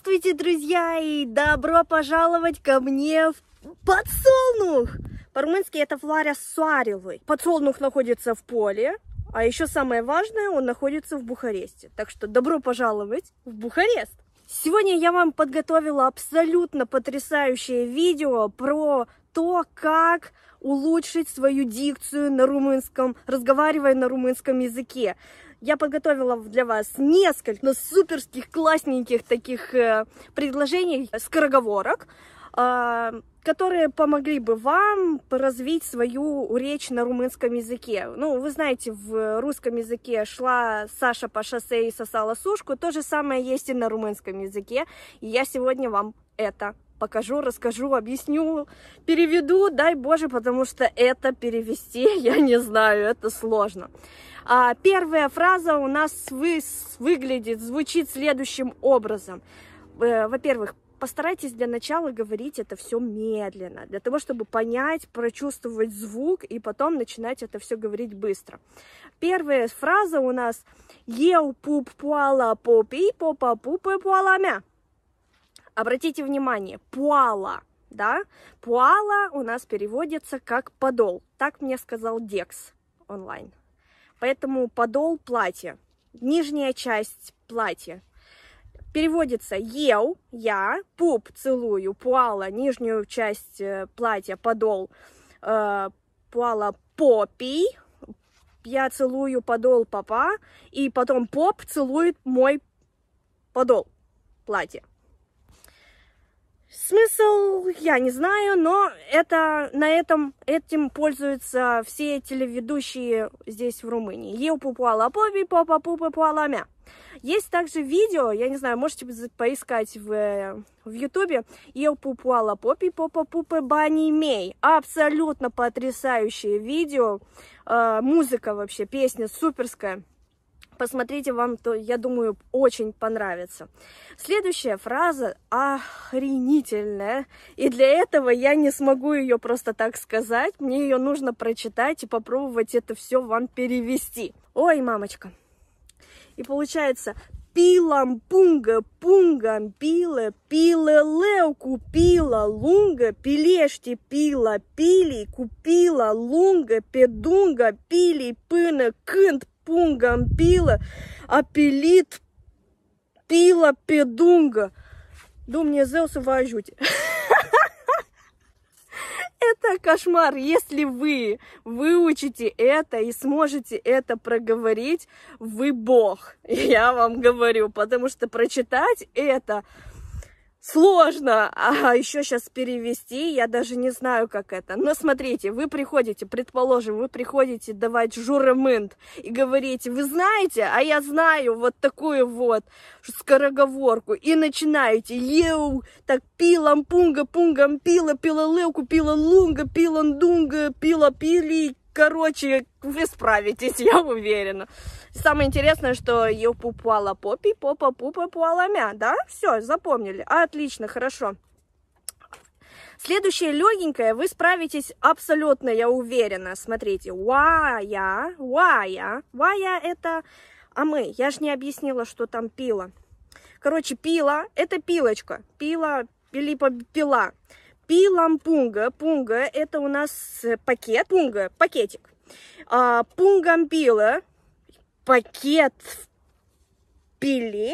Здравствуйте, друзья, и добро пожаловать ко мне в подсолнух. По-румынски это Floarea Soarelui. Подсолнух находится в поле, а еще самое важное, он находится в Бухаресте. Так что добро пожаловать в Бухарест. Сегодня я вам подготовила абсолютно потрясающее видео про то, как улучшить свою дикцию на румынском, разговаривая на румынском языке. Я подготовила для вас несколько суперских, классненьких таких предложений, скороговорок, которые помогли бы вам развить свою речь на румынском языке. Ну, вы знаете, в русском языке шла Саша по шоссе и сосала сушку. То же самое есть и на румынском языке. И я сегодня вам это покажу, расскажу, объясню, переведу, дай Боже, потому что это перевести, я не знаю, это сложно. Первая фраза у нас звучит следующим образом. Во-первых, постарайтесь для начала говорить это все медленно, для того, чтобы понять, прочувствовать звук и потом начинать это все говорить быстро. Первая фраза у нас «Eu pup poala popii, popa pupe poala mea». Обратите внимание, «поала», да? «Поала» у нас переводится как «подол». Так мне сказал Декс онлайн. Поэтому подол платья, нижняя часть платья. Переводится «eu» – я, «пуп» – целую, «поала» – нижнюю часть платья, подол, «поала» – попи, я целую подол папа, и потом поп целует мой подол платья. Смысл я не знаю, но этим пользуются все телеведущие здесь в Румынии. Eu pupoala popi, popa pupe poala mea. Есть также видео, я не знаю, можете поискать в Ютубе. Eu pupoala popi, popa pupe banii mei. Абсолютно потрясающее видео. Музыка вообще, песня суперская. Посмотрите, вам, я думаю, очень понравится. Следующая фраза охренительная. И для этого я не смогу ее просто так сказать. Мне ее нужно прочитать и попробовать это все вам перевести. Ой, мамочка. И получается... Пилам пунга пунгам пила, пила леу купила лунга, пилешти пила пили, купила лунга, педунга пили пына кынт пунгам пила, апелит пила педунга. Думаю, Зеуса вожуть. Это кошмар. Если вы выучите это и сможете это проговорить, вы бог. Я вам говорю, потому что прочитать это сложно. А еще сейчас перевести, я даже не знаю, как это. Но смотрите, вы приходите, предположим, вы приходите давать журемынт и говорите, вы знаете, а я знаю вот такую вот скороговорку. И начинаете, еу, так пилам пунга пунгам пила, пила левку, пила лунга, пиландунга, пила пили. Короче, вы справитесь, я уверена. Самое интересное, что eu pupoala popi, popa pupe poala mea, да? Все, запомнили. Отлично, хорошо. Следующее легенькое, вы справитесь абсолютно, я уверена. Смотрите, вая, вая, вая это мы. Я же не объяснила, что там пила. Короче, пила это пилочка, пила, пила. Пилам пунга, пунга это у нас пакет, пунга, пакетик. Пунгам пила, пакет в пиле.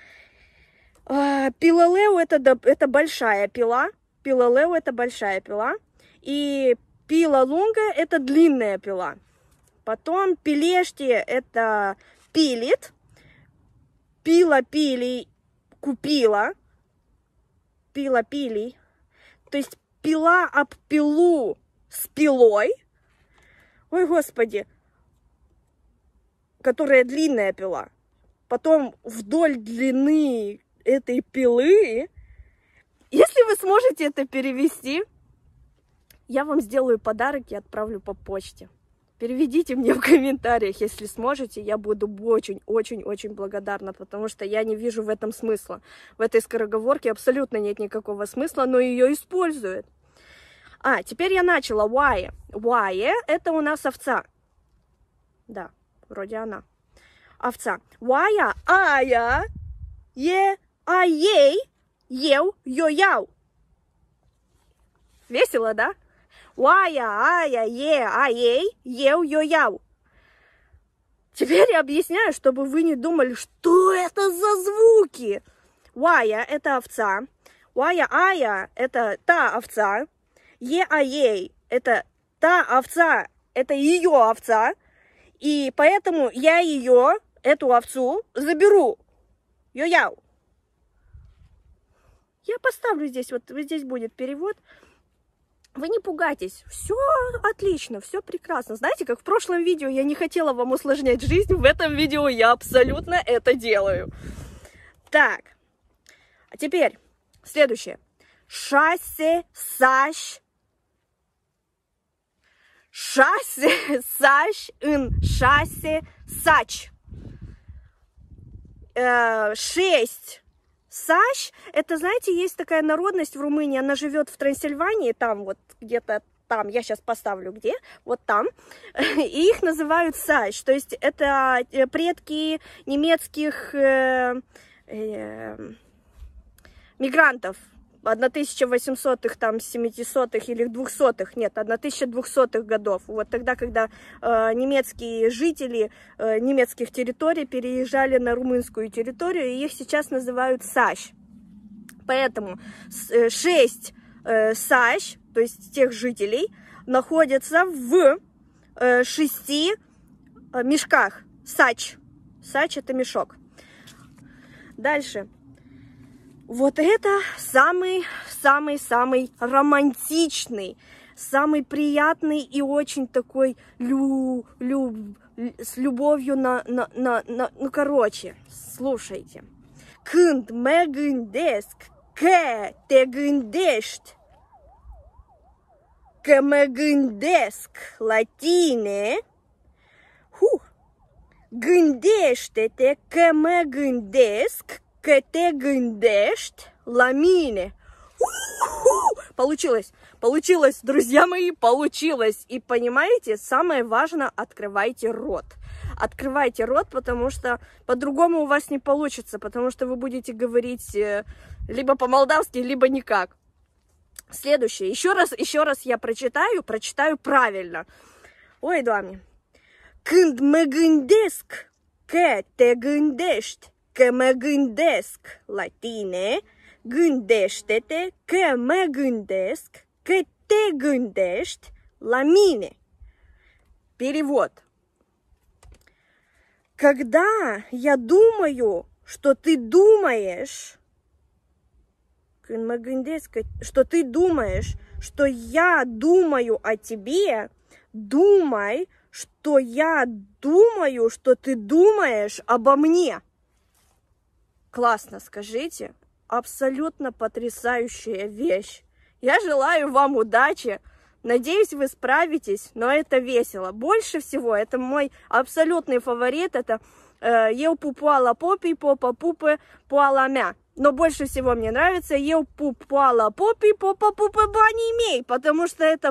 Пилалеу это большая пила, пилалеу это большая пила. И пила лунга это длинная пила. Потом пилешти это пилит, пила пили, купила, пила пили. То есть пила об пилу с пилой, ой, господи, которая длинная пила. Потом вдоль длины этой пилы, если вы сможете это перевести, я вам сделаю подарок и отправлю по почте. Переведите мне в комментариях, если сможете, я буду очень-очень-очень благодарна, потому что я не вижу в этом смысла. В этой скороговорке абсолютно нет никакого смысла, но ее используют. Теперь я начала. Вае. Вае это у нас овца. Да, вроде она. Овца. Вая, ая, е, а ей, ел, йо-яу. Весело, да? Уая, ая, е, а ей, ел, йо-яу. Теперь я объясняю, чтобы вы не думали, что это за звуки. Уая – это овца. Уая, ая – это та овца. Е, а ей – это та овца, это ее овца. И поэтому я ее, эту овцу, заберу. Йо-яу. Я поставлю здесь, вот здесь будет перевод. Вы не пугайтесь, все отлично, все прекрасно. Знаете, как в прошлом видео я не хотела вам усложнять жизнь, в этом видео я абсолютно это делаю. Так, а теперь следующее. Шасси, саш. Шасси, саш, шасси, сач. 6. Саш, это, знаете, есть такая народность в Румынии, она живет в Трансильвании, там вот где-то там, я сейчас поставлю где, вот там, и их называют Саш, то есть это предки немецких мигрантов 1800-х, там, 700-х или 200-х, нет, 1200-х годов, вот тогда, когда немецкие жители немецких территорий переезжали на румынскую территорию, и их сейчас называют Саш. Поэтому 6 Саш, то есть тех жителей, находятся в 6 мешках. Сач. Сач – это мешок. Дальше. Вот это самый-самый-самый романтичный, самый приятный и очень такой с любовью ну, короче, слушайте. Când mă gândesc că te gândești, că mă gândesc la tine, gândește-te că mă gândesc că te gândești la mine. Получилось, получилось, друзья мои, получилось. И понимаете, самое важное, открывайте рот. Открывайте рот, потому что по-другому у вас не получится, потому что вы будете говорить либо по-молдавски, либо никак. Следующее, еще раз я прочитаю правильно. Ой, Doamne. Când mă gândesc că te gândești, că mă gândesc la tine, gândește-te că mă gândesc că te gândești la mine. Перевод. Когда я думаю, что ты думаешь, când mă gândesc, что ты думаешь, что я думаю о тебе, думай, что я думаю, что ты думаешь обо мне. Классно, скажите. Абсолютно потрясающая вещь. Я желаю вам удачи. Надеюсь, вы справитесь, но это весело. Больше всего, это мой абсолютный фаворит, это «Ел пупуала попи, попа пупы пуаламя». Но больше всего мне нравится «Ел пупуала попи, попа пупы бани имей», потому что это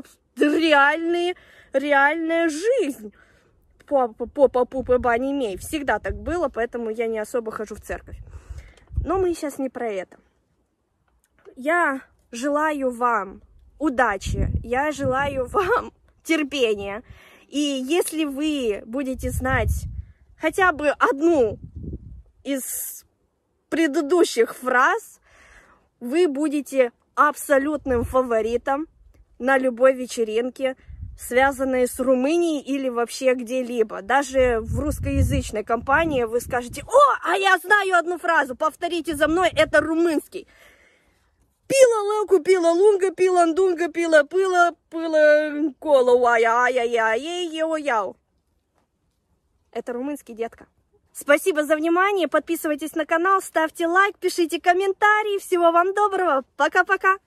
реальная жизнь. Попа пупы бани имей. Всегда так было, поэтому я не особо хожу в церковь. Но мы сейчас не про это. Я желаю вам удачи, я желаю вам терпения. И если вы будете знать хотя бы одну из предыдущих фраз, вы будете абсолютным фаворитом на любой вечеринке, связанные с Румынией или вообще где-либо. Даже в русскоязычной компании вы скажете: «О, а я знаю одну фразу, повторите за мной, это румынский». Пила луку, пила лунга, пила ндунга, пила пыла, пыла кола, уая, ая-я-яу. Это румынский, детка. Спасибо за внимание, подписывайтесь на канал, ставьте лайк, пишите комментарии. Всего вам доброго, пока-пока.